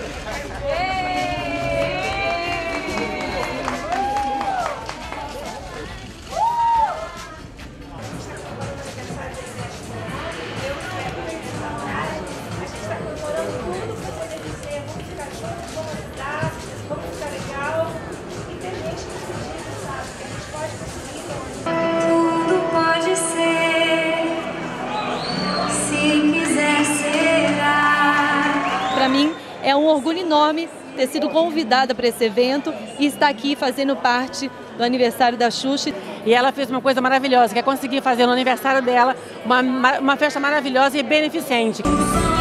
Para mim é um orgulho enorme ter sido convidada para esse evento e estar aqui fazendo parte do aniversário da Xuxa. E ela fez uma coisa maravilhosa, que é conseguir fazer no aniversário dela uma festa maravilhosa e beneficente.